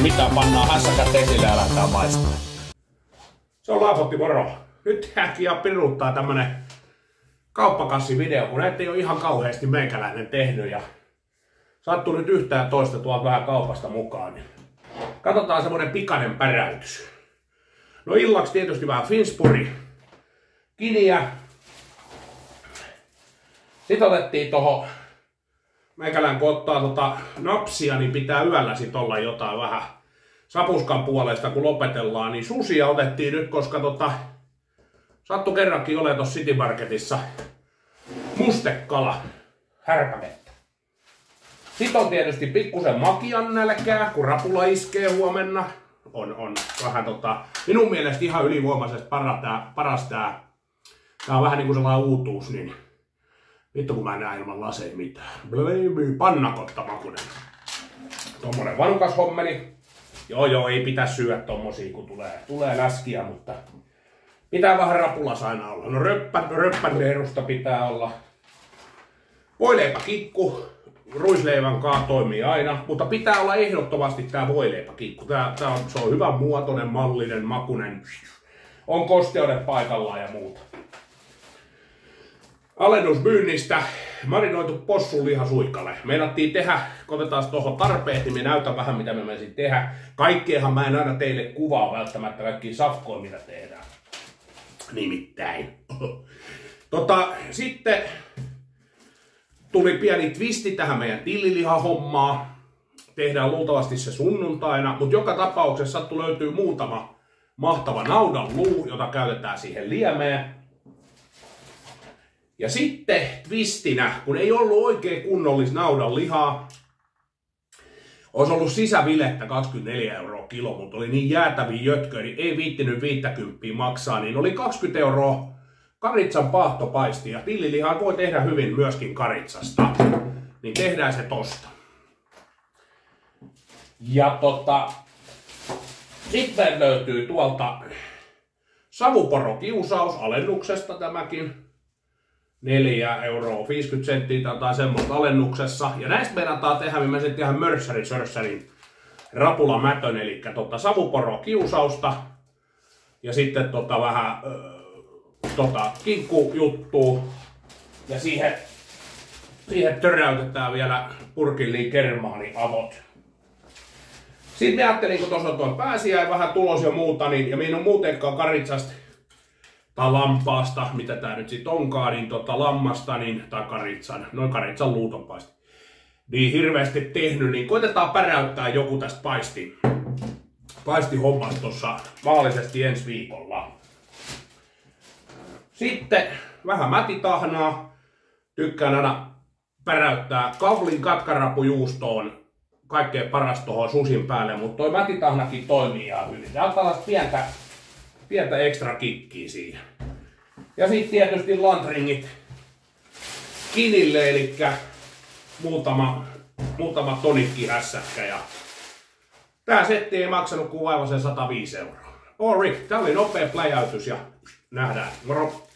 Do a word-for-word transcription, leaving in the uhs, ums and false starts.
mitä, pannaan hässäkät esille ja lähdetään maistamaan. Se on Laapotti, moro. Nyt äkkiä piruuttaa tämmönen kauppakassivideo, kun näitä ei ole ihan kauheasti meikäläinen tehnyt ja sattuu nyt yhtään toista tuolta vähän kaupasta mukaan. Niin katsotaan semmonen pikainen päräytys. No illaksi tietysti vähän Finspuri, kiniä. Sitten otettiin tohon, meikälän kun ottaa tota napsia, niin pitää yöllä sit olla jotain vähän sapuskan puolesta kun lopetellaan. Niin susia otettiin nyt, koska tota sattu kerrankin olemaan tossa City Marketissa mustekala, härpävettä. Sitten on tietysti pikkusen makian nälkää, kun rapula iskee huomenna. On, on vähän tota, minun mielestä ihan ylivoimaisesti paras tää, paras tää. Tää on vähän niinku sellainen uutuus, niin vittu kun mä en näe ilman laseja mitään. Pannakotta makunen. Tommonen vanukas hommeli. Joo joo, ei pitää syödä tommosia kun tulee, tulee läskiä, mutta pitää vähän rapulas aina olla. No röppän, röppän leerusta pitää olla. Voileipäkikku. Ruisleivän kaa toimii aina, mutta pitää olla ehdottomasti tää voileipäkikku. Tää, tää on, se on hyvän muotoinen, mallinen, makunen. On kosteuden paikallaan ja muuta. Alennusmyynnistä marinoitu possun lihasuikale. Meinattiin tehdä, kun otetaan tuohon tarpeet, niin me näytän vähän mitä me menisin tehdä. Kaikkeahan mä en aina teille kuvaa välttämättä kaikkia safkoja mitä tehdään. Nimittäin. Tota, sitten tuli pieni twisti tähän meidän tillilihahommaan. Tehdään luultavasti se sunnuntaina, mutta joka tapauksessa sattu löytyy muutama mahtava naudan luu, jota käytetään siihen liemeen. Ja sitten twistinä, kun ei ollut oikein kunnollista naudan lihaa, olisi ollut sisävilettä kaksikymmentäneljä euroa kilo, mutta oli niin jäätäviä jötköjä, niin ei viittinyt viittäkymppiä maksaa, niin oli kaksikymmentä euroa karitsan paahtopaisti. Ja tillilihaa voi tehdä hyvin myöskin karitsasta, niin tehdään se tosta. Ja tota, sitten löytyy tuolta savuporokiusaus alennuksesta tämäkin. neljä euroa viisikymmentä senttiä tai semmoista alennuksessa. Ja näistä meinataan tehdä, me sen tehdään Mörssäri Sörssärin rapulamätön, eli tota savuporokiusausta. Ja sitten tota vähän tota kinkkujuttua. Ja siihen, siihen töräytetään vielä purkilliin kermaaniavot. Sitten me ajattelin, kun tuossa on tuon pääsiäin vähän tulos ja muuta, niin, ja minun muutenkaan karitsasta tai lampaasta, mitä tää nyt sit onkaan, niin tota lammasta, niin, tai karitsan, noin karitsan luutonpaisti, niin hirveästi tehnyt, niin koitetaan päräyttää joku tästä paisti, paistihommasta tossa maallisesti ensi viikolla. Sitten vähän mätitahnaa, tykkään aina päräyttää Kavlin katkarapujuustoon, kaikkein paras tuohon susin päälle, mutta toi mätitahnakin toimii ihan hyvin. Tää on tällaista pientä Pientä ekstra kikkiä siihen. Ja sitten tietysti lantringit kinille, eli muutama, muutama tonikki hässäkkä. Ja tää setti ei maksanut kuin aivan sen sata viisi euroa. Alright, tää oli nopea pläjäytys ja nähdään. Moro!